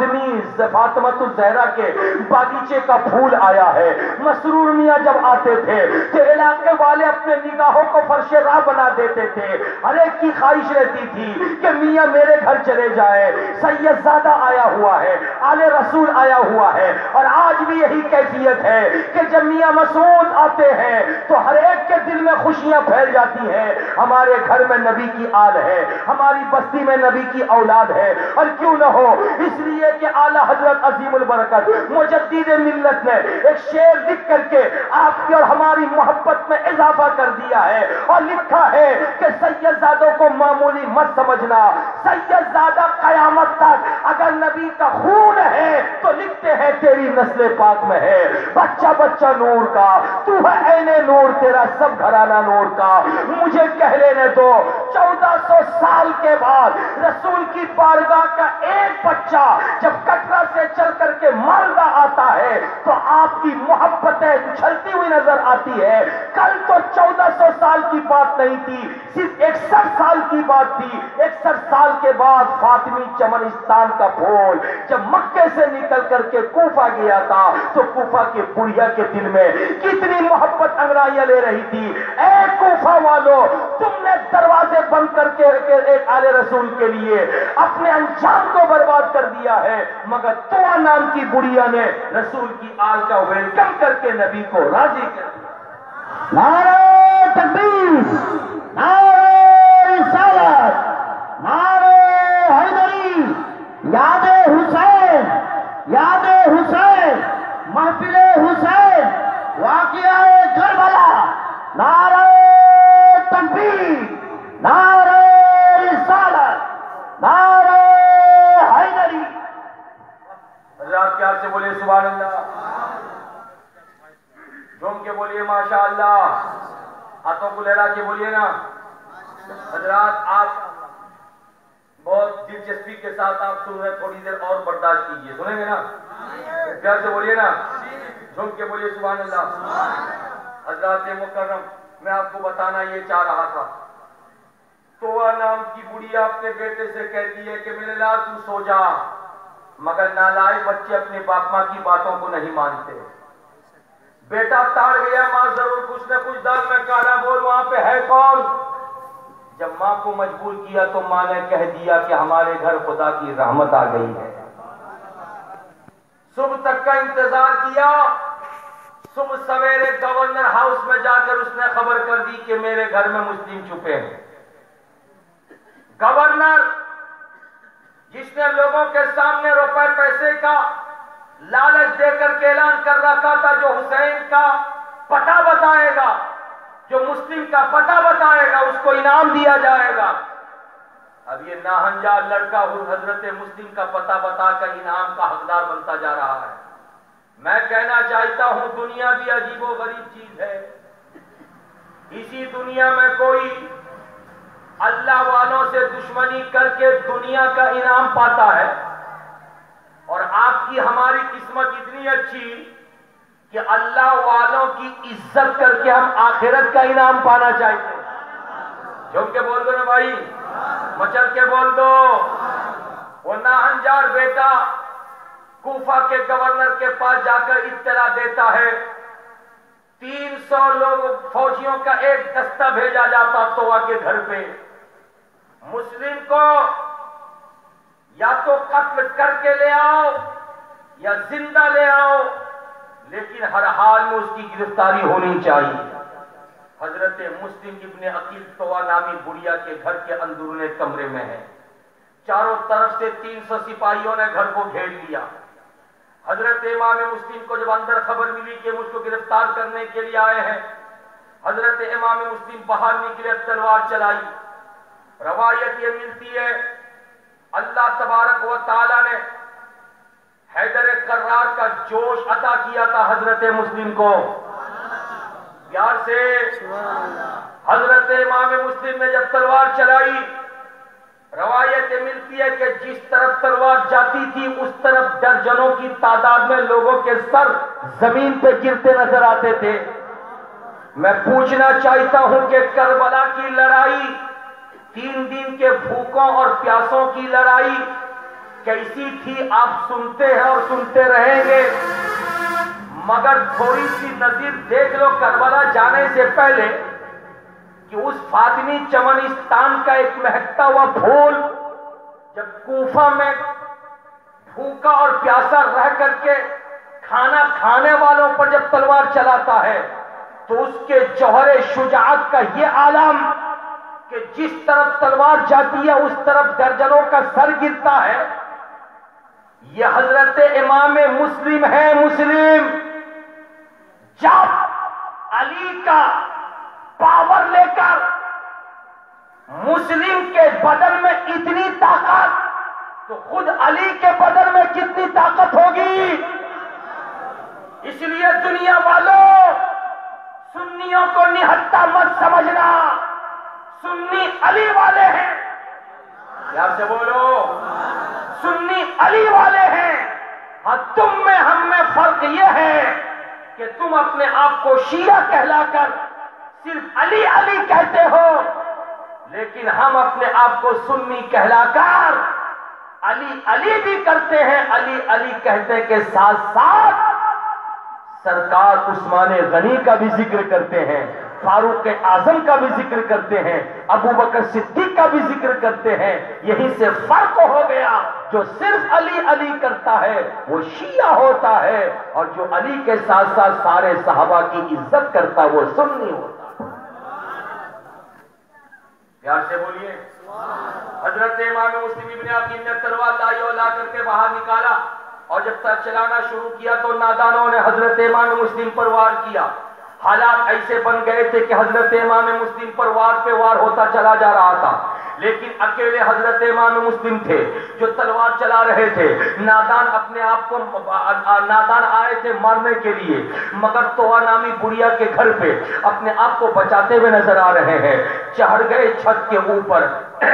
فاطمۃ الزہرا کے باغیچے کا پھول آیا ہے. مسرور میاں جب آتے تھے تو علاقے والے اپنے نگاہوں کو فرش راہ بنا دیتے تھے. ہر ایک کی خواہش رہتی تھی کہ میاں میرے گھر چلے جائے, سید زادہ آیا ہوا ہے, آل رسول آیا ہوا ہے. اور آج بھی یہی کیفیت ہے کہ جب میاں مسعود آتے ہیں تو ہر ایک کے دل میں خوشیاں پھیل جاتی ہیں. ہمارے گھر میں نبی کی آل ہے, ہماری بستی میں نبی کی اولاد ہے. اور کیوں نہ ہو, اس لیے کہ اعلی حضرت عظیم البرکت مجدد ملت نے ایک شعر لکھ کر کے آپ کی اور ہماری محبت میں اضافہ کر دیا ہے, اور لکھا ہے کہ سید زادوں کو معمولی مت سمجھنا, سید زادہ قیامت تک اگر نبی کا خون ہے تو لکھتے ہیں تیری نسل پاک میں ہے. بچہ بچہ نور کا, تو ہے عین نور, تیرا سب گھرانہ نور کا. مجھے کہہ لینے دو, 1400 سال کے بعد رسول کی بارگاہ کا ایک بچہ جب کٹرا سے چل کر کے مالدہ آتا ہے تو آپ کی محبتیں اچھلتی ہوئی نظر آتی ہے. کل تو 1400 سال کی بات نہیں تھی, صرف 61 سال کی بات تھی. 61 سال کے بعد فاطمی چمنستان کا پھول جب مکے سے نکل کر کے کوفہ گیا تھا تو کوفہ کے بڑھیا کے دل میں کتنی محبت انگڑائیاں لے رہی تھی. اے کوفہ والو, تم نے دروازے بند کر کے ایک آل رسول کے لیے اپنے انجام کو برباد کر دیا ہے, مگر توہ نام کی بڑھیا نے رسول کی آل کا ویلکم کر کے نبی کو راضی کر دیا. نعرہ تکبیر, نعرہ رسالت, نعرہ حیدری, یاد حسین, یاد حسین, محفل حسین, واقعہ کربلا. نعرہ تکبیر, نعرہ رسالت, نعرہ حیدری. حضرات پیار سے بولیے سبحان اللہ, جھوم کے بولیے ماشاء اللہ, ہاتھوں کو لہرا کے بولیے نا. حضرات آپ بہت دلچسپی کے ساتھ آپ سن رہے, تھوڑی دیر اور برداشت کیجیے, سنیں گے نا, پیار سے بولیے نا, جھوم کے بولیے سبحان اللہ. حضرات مکرم, میں آپ کو بتانا یہ چاہ رہا تھا, توہ نام کی بڑھیا اپنے بیٹے سے کہتی ہے کہ میرے لال تو سو جا, مگر نالائق بچے اپنے باپ ماں کی باتوں کو نہیں مانتے. بیٹا تاڑ گیا, ماں ضرور کچھ نہ کچھ دال میں کالا بول, وہاں پہ ہے کون. جب ماں کو مجبور کیا تو ماں نے کہہ دیا کہ ہمارے گھر خدا کی رحمت آ گئی ہے. صبح تک کا انتظار کیا, صبح سویرے گورنر ہاؤس میں جا کر اس نے خبر کر دی کہ میرے گھر میں مسلم چھپے ہیں. گورنر جس نے لوگوں کے سامنے روپے پیسے کا لالچ دے کر کے اعلان کر رکھا تھا, جو حسین کا پتہ بتائے گا, جو مسلم کا پتہ بتائے گا اس کو انعام دیا جائے گا. اب یہ ناہنجار لڑکا حضرت مسلم کا پتہ بتا کر انعام کا حقدار بنتا جا رہا ہے. میں کہنا چاہتا ہوں دنیا بھی عجیب و غریب چیز ہے. اسی دنیا میں کوئی اللہ والوں سے دشمنی کر کے دنیا کا انعام پاتا ہے, اور آپ کی ہماری قسمت اتنی اچھی کہ اللہ والوں کی عزت کر کے ہم آخرت کا انعام پانا چاہتے ہیں. جھوم کے بول دو نا بھائی, مچل کے بول دو. वो नाहंजार बेटा कूफा के गवर्नर के पास जाकर इत्तला देता है 300 लोग फौजियों का एक दस्ता भेजा जाता तोवा के घर पे। मुस्लिम को या तो कत्ल करके ले आओ या जिंदा ले आओ, लेकिन हर हाल में उसकी गिरफ्तारी होनी चाहिए। हजरत मुस्लिम इब्ने अकील तोवा नामी बुढ़िया के घर के अंदरूने कमरे में है। चारों तरफ से 300 सिपाहियों ने घर को घेर लिया। हजरत इमाम मुस्लिम को जब अंदर खबर मिली कि मुझको गिरफ्तार करने के लिए आए हैं, हजरत इमाम मुस्लिम बाहर निकले, तलवार चलाई। रवायत ये मिलती है अल्लाह तबारक व तआला ने हैदर कर्रार का जोश अता किया था हजरत मुस्लिम को। प्यार से हजरत इमाम मुस्लिम ने जब तलवार चलाई, रवायत मिलती है कि जिस तरफ तलवार जाती थी उस तरफ दर्जनों की तादाद में लोगों के सर जमीन पे गिरते नजर आते थे। मैं पूछना चाहता हूं कि करबला की लड़ाई, 3 दिन के भूखों और प्यासों की लड़ाई कैसी थी आप सुनते हैं और सुनते रहेंगे, मगर थोड़ी सी नजीर देख लो करबला जाने से पहले कि उस फातिमी चमनिस्तान का एक महकता हुआ फूल जब कूफा में भूखा और प्यासा रह करके खाना खाने वालों पर जब तलवार चलाता है तो उसके जौहरे शुजाअत का ये आलम कि जिस तरफ तलवार जाती है उस तरफ दर्जनों का सर गिरता है। ये हजरत इमाम मुस्लिम है। मुस्लिम जब अली का पावर लेकर मुस्लिम के बदन में इतनी ताकत, तो खुद अली के बदन में कितनी ताकत होगी। इसलिए दुनिया वालों, सुन्नियों को निहत्था मत समझना, सुन्नी अली वाले हैं। प्यार से बोलो, सुन्नी अली वाले हैं। हाँ, तुम में हम में फर्क यह है कि तुम अपने आप को शिया कहलाकर सिर्फ अली अली कहते हो, लेकिन हम अपने आप को सुन्नी कहलाकर अली अली भी करते हैं। अली अली कहते के साथ साथ सरकार उस्मान गनी का भी जिक्र करते हैं, फारूक आजम का भी जिक्र करते हैं, अबू बकर सिद्दीक का भी जिक्र करते हैं। यहीं से फर्क हो गया, जो सिर्फ अली अली करता है वो शिया होता है, और जो अली के साथ साथ सारे सहाबा की इज्जत करता है वो सुन्नी होता है। प्यार से बोलिए। हजरत इमाम मुस्लिम इब्ने अकील ने तलवार लाई और ला करके बाहर निकाला, और जब तक चलाना शुरू किया तो नादानों ने हजरत इमाम मुस्लिम पर वार किया। हालात ऐसे बन गए थे कि हजरत इमाम मुस्लिम पर वार पे वार होता चला जा रहा था, लेकिन अकेले हजरत इमाम मुस्लिम थे जो तलवार चला रहे थे। नादान अपने आप को नादान आए थे मारने के लिए, मगर तोवा नामी बुढ़िया के घर पे अपने आप को बचाते हुए नजर आ रहे हैं। चढ़ गए छत के ऊपर,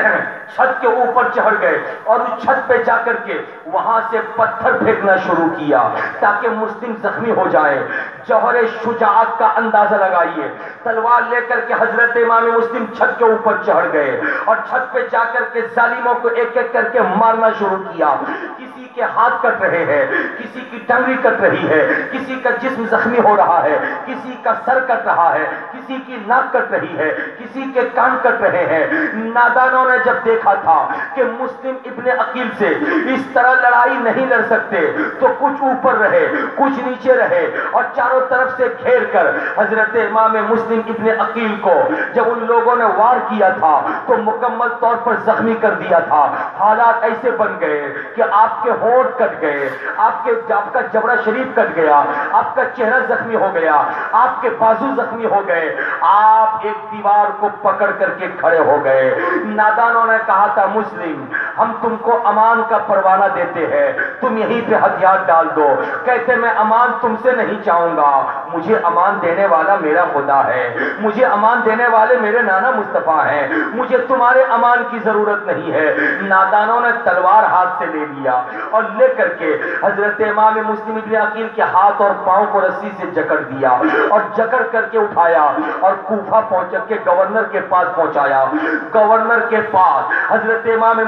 छत के ऊपर चढ़ गए और उस छत पे जाकर के वहां से पत्थर फेंकना शुरू किया ताकि मुस्लिम जख्मी हो जाए। जौहरे शुजाअत का अंदाजा लगाइए। तलवार लेकर के हजरत इमाम मुस्लिम छत के ऊपर चढ़ गए और छत पे जाकर के जालिमों को एक एक करके मारना शुरू किया। किसी के हाथ कट रहे हैं, किसी की टंगड़ी कट रही है, किसी का जिस्म जख्मी हो रहा है, किसी का सर कट रहा है, किसी की नाक कट रही है, किसी के कान कट रहे हैं। नादानों ने जब देखा था कि मुस्लिम इब्ने अकील से इस तरह लड़ाई नहीं लड़ सकते, तो कुछ ऊपर रहे कुछ नीचे रहे और चारों तरफ से घेर कर हजरत इमाम मुस्लिम इब्ने अकील को जब उन लोगों ने वार किया था तो मुकम्मल तौर पर जख्मी कर दिया था। हालात ऐसे बन गए कि आपके होंठ कट गए, आपका जबड़ा शरीफ कट गया, आपका चेहरा जख्मी हो गया, आपके बाजू जख्मी हो गए, आप एक दीवार को पकड़ करके खड़े हो गए। नादानों ने कहा था, मुस्लिम हम तुमको अमान का परवाना देते हैं, तुम यहीं पे हथियार डाल दो। कहते मैं अमान तुमसे नहीं चाहूंगा, मुझे अमान देने वाला मेरा खुदा है, मुझे अमान देने वाले मेरे नाना मुस्तफा हैं, मुझे तुम्हारे अमान की जरूरत नहीं है। नादानों ने तलवार हाथ से ले लिया और लेकर के हजरत इमाम मुस्लिम इब्ने अकील के हाथ और पांव को रस्सी से जकड़ दिया और जकड़ करके उठाया और कूफा पहुंच के गवर्नर के पास पहुंचाया। गवर्नर के पास हजरत इमाम मुस्लिम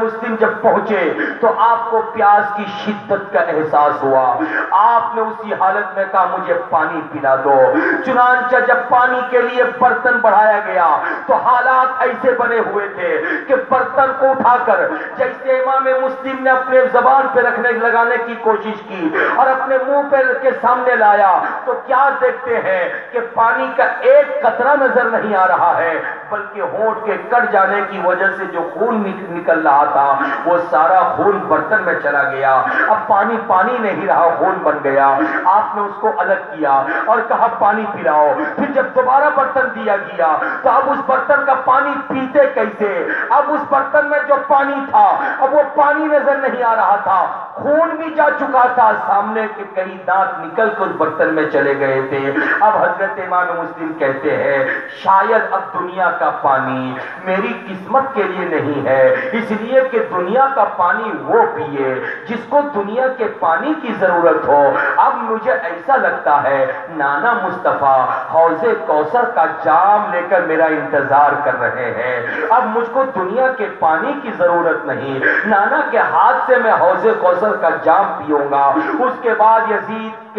جب پہنچے تو آپ کو پیاس کی شدت کا احساس ہوا. آپ نے اسی حالت میں کہا مجھے پانی پلا دو. چنانچہ جب پانی کے لیے برتن بڑھایا گیا تو حالات ایسے بنے ہوئے تھے کہ برتن کو اٹھا کر جیسے امام مسلم نے اپنے زبان پہ لگانے کی کوشش کی اور اپنے منہ پہ کے سامنے لایا تو کیا دیکھتے ہیں کہ پانی کا ایک قطرہ نظر نہیں آ رہا ہے، بلکہ ہونٹ کے کٹ جانے کی وجہ سے جو خون نکل رہا تھا وہ سارا خون برتن میں چلا گیا. اب پانی پانی نہیں رہا، خون بن گیا. آپ نے اس کو الگ کیا اور کہا پانی پلاؤ. پھر جب دوبارہ برتن دیا گیا تو اب اس برتن کا پانی پیتے کیسے؟ اب اس برتن میں جو پانی تھا اب وہ پانی نظر نہیں آ رہا تھا، خون بھی جا چکا تھا، سامنے کے کئی دانت نکل کر اس برتن میں چلے گئے تھے. اب حضرت امام مسلم کہتے ہیں شاید اب دنیا کا پانی میری قسمت کے لیے نہیں ہے، اس لیے کہ دنیا کا پانی وہ پیے جس کو دنیا کے پانی کی ضرورت ہو. اب مجھے ایسا لگتا ہے نانا مصطفیٰ حوض کوثر کا جام لے کر میرا انتظار کر رہے ہیں. اب مجھ کو دنیا کے پانی کی ضرورت نہیں، نانا کے ہاتھ سے میں حوض کوثر کا جام پیوں گا. اس کے بعد یزید کے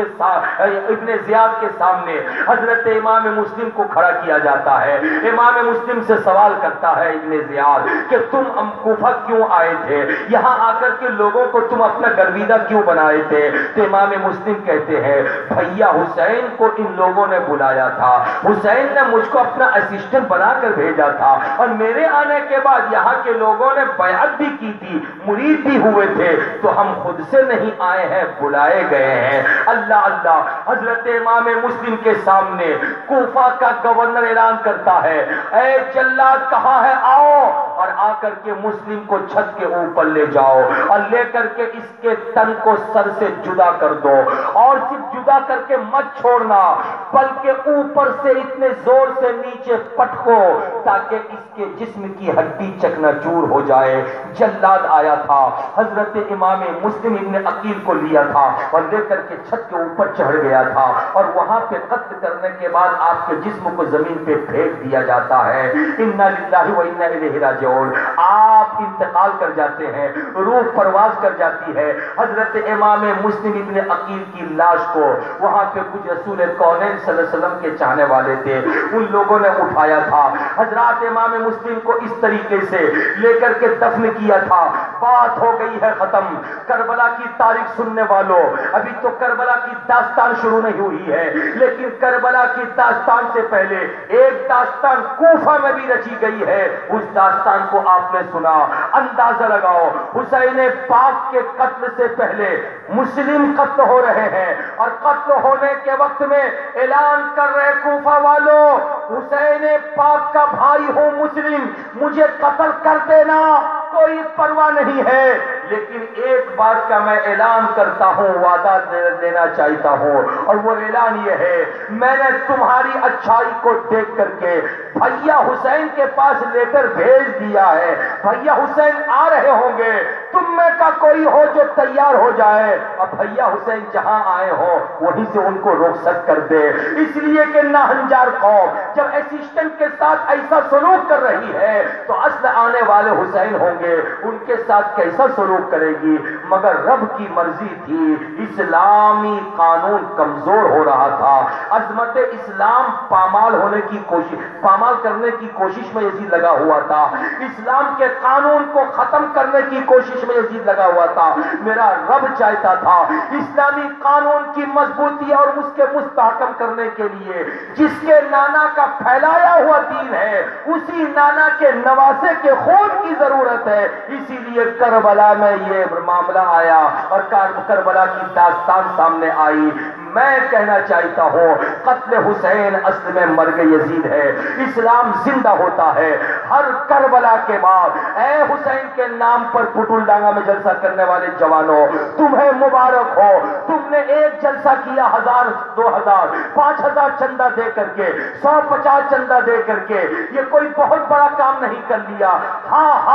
ابن زیاد کے سامنے حضرت امام مسلم کو کھڑا کیا جاتا ہے. امام مسلم سے سوال کرتا ہے ابن زیاد کہ تم کوفہ کیوں آئے تھے؟ یہاں آ کر کے لوگوں کو تم اپنا گرویدہ کیوں بنائے تھے؟ تو امام مسلم کہتے ہیں بھیا حسین کو ان لوگوں نے بلایا تھا، حسین نے مجھ کو اپنا اسسٹنٹ بنا کر بھیجا تھا اور میرے آنے کے بعد یہاں کے لوگوں نے بیعت بھی کی تھی، مرید بھی ہوئے تھے، تو ہم خود سے نہیں آئے ہیں، بلائے گئے ہیں. اللہ اللہ. حضرت امام مسلم کے سامنے کوفہ کا گورنر اعلان کرتا ہے اے جلاد کہاں ہے، آؤ اور آ کر کے مسلم کو چھت کے اوپر لے جاؤ اور لے کر کے اس کے تن کو سر سے جدا کر دو اور صرف جدا کر کے مت چھوڑنا بلکہ اوپر سے اتنے زور سے نیچے پٹکو تاکہ اس کے جسم کی ہڈی چکنا چور ہو جائے. جلاد آیا تھا، حضرت امام مسلم ابن عقیل کو لیا تھا اور لے کر کے چھت کے اوپر چڑھ گیا تھا اور وہاں پہ قتل کرنے کے بعد آپ کے جسم کو زمین پہ پھینک دیا جاتا ہے. انا للہ و انا الیہ راجعون. آپ انتقال کر جاتے ہیں، روح پرواز کر جاتی ہے. حضرت امام مسلم ابن عقیل کی لاش کو وہاں پہ کچھ رسول کونین صلی اللہ علیہ وسلم کے چاہنے والے تھے، ان لوگوں نے اٹھایا تھا. حضرات امام مسلم کو اس طریقے سے لے کر کے دفن کیا تھا. بات ہو گئی ہے ختم. کربلا کی تاریخ سننے والوں، ابھی تو کربلا کی داستان شروع نہیں ہوئی ہے، لیکن کربلا کی داستان سے پہلے ایک داستان کوفہ میں بھی رچی گئی ہے. اس داستان کو آپ نے سنا. اندازہ لگاؤ حسین پاک کے قتل سے پہلے مسلم قتل ہو رہے ہیں اور قتل ہونے کے وقت میں اعلان کر رہے کوفہ والوں حسین پاک کا بھائی ہوں مسلم، مجھے قتل کر دینا کوئی پرواہ نہیں ہے، لیکن ایک بات کا میں اعلان کرتا ہوں، وعدہ دینا چاہتا ہوں، اور وہ اعلان یہ ہے میں نے تمہاری اچھائی کو دیکھ کر کے بھیا حسین کے پاس لے کر بھیج دیا ہے. بھیا حسین آ رہے ہوں گے، تم میں کا کوئی ہو جو تیار ہو جائے اور بھیا حسین جہاں آئے ہو وہیں سے ان کو رخصت کر دے. اس لیے کہ ناہنجار قوم جب اسسٹنٹ کے ساتھ ایسا سلوک کر رہی ہے تو اصل آنے والے حسین ہوں گے، ان کے ساتھ کیسا سلوک کرے گی؟ مگر رب کی مرضی تھی. اسلامی قانون کمزور ہو رہا تھا، عظمت اسلام پامال ہونے کی کوشش، پامال کرنے کی کوشش میں یزید لگا ہوا تھا. اسلام کے قانون کو ختم کرنے کی کوشش میں یزید لگا ہوا تھا. میرا رب چاہتا تھا اسلامی قانون کی مضبوطی اور اس کے مستحکم کرنے کے لیے جس کے نانا کا پھیلایا ہوا دین ہے اسی نانا کے نواسے کے خون کی ضرورت ہے. اسی لیے کربلا میں یہ معاملہ آیا اور کربلا کی داستان سامنے آئی. میں کہنا چاہتا ہوں قتل حسین اصل میں مرگ یزید ہے. اسلام زندہ ہوتا ہے ہر کربلا کے بعد. اے حسین کے نام پر پٹول ڈانگا میں جلسہ کرنے والے جوانوں تمہیں مبارک ہو. تم نے ایک جلسہ کیا 1000 2000 5000 چندہ دے کر کے 150 چندہ دے کر کے، یہ کوئی بہت بڑا کام نہیں کر لیا. ہاں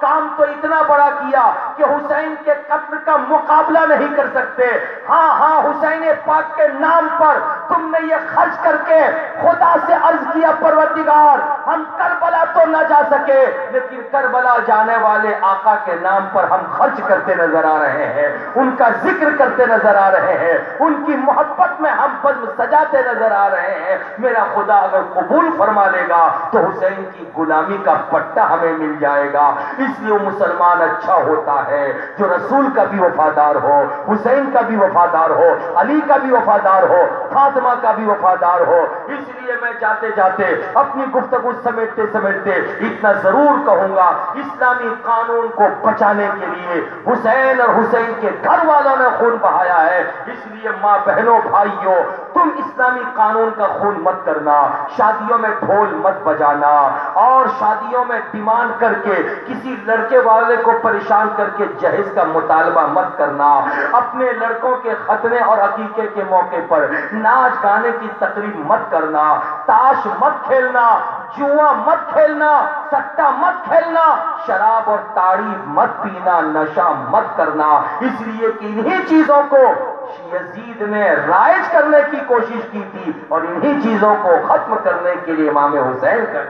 काम तो इतना बड़ा किया कि हुसैन के कत्ल का मुकाबला नहीं कर सकते। हाँ हुसैन पाक के नाम पर तुमने ये खर्च करके खुदा से अर्ज किया, परवरदिगार हम करबला तो न जा सके लेकिन करबला जाने वाले आका के नाम पर हम खर्च करते नजर आ रहे हैं, उनका जिक्र करते नजर आ रहे हैं, उनकी मोहब्बत में हम बज़्म सजाते नजर आ रहे हैं। मेरा खुदा अगर कबूल फरमा लेगा तो हुसैन की गुलामी का पट्टा हमें मिल जाएगा। इसलिए मुसलमान अच्छा होता है जो रसूल का भी वफादार हो, हुसैन का भी वफादार हो, अली का भी वफादार हो, फातिमा का भी वफादार हो। इसलिए मैं जाते जाते अपनी गुफ्तगू समेटते समेटते इतना जरूर कहूंगा, इस्लामी कानून को बचाने के लिए हुसैन और हुसैन के घर वालों ने खून बहाया है। इसलिए माँ बहनों भाइयों, तुम इस्लामी कानून का खून मत करना, शादियों में ढोल मत बजाना और शादियों में डिमांड करके किसी लड़के वाले को परेशान करके जहेज का मुतालबा मत करना। अपने लड़कों के खतने और अकीके के मौके पर नाच गाने की तकरीब मत करना, ताश मत खेलना, जुआ मत खेलना, सट्टा मत खेलना, शराब और ताड़ी मत पीना, नशा मत करना। इसलिए कि इन्हीं चीजों को यजीद ने राइज करने की कोशिश की थी और इन्हीं चीजों को खत्म करने के लिए इमाम हुसैन कर।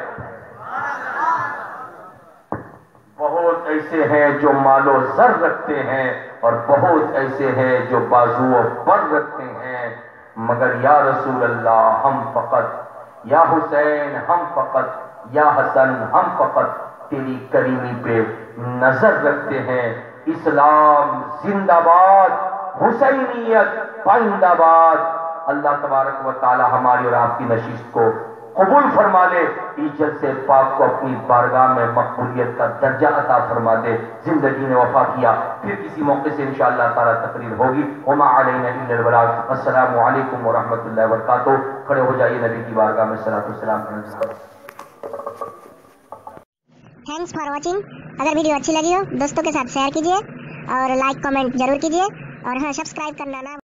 बहुत ऐसे हैं जो मालो जर रखते हैं और बहुत ऐसे हैं जो बाजुओं पर रखते हैं, मगर या रसूल अल्लाह हम फकत, या हुसैन हम फकत, या हसन हम फकत तेरी करीमी पे नजर रखते हैं। इस्लाम जिंदाबाद, हुसैनियत पाइंदाबाद। अल्लाह तबारक व तआला हमारी और आपकी नशिस्त को कबूल फरमा ले, इज्जत से पाक को अपनी बारगाह में मकबूलियत का दर्जा अता फरमा दे। जिंदगी ने वफा किया, फिर किसी मौके से इंशाअल्लाह ताला तकरीर होगी। वमा अलैना इल्लल बलाग। अस्सलामु अलैकुम व रहमतुल्लाहि व बरकातुहू। खड़े हो जाइए नबी की बारगाह में सलातो सलाम करने। Thanks for watching. अगर वीडियो अच्छी लगी हो दोस्तों के साथ शेयर कीजिए और लाइक कमेंट जरूर कीजिए और हाँ सब्सक्राइब करना ना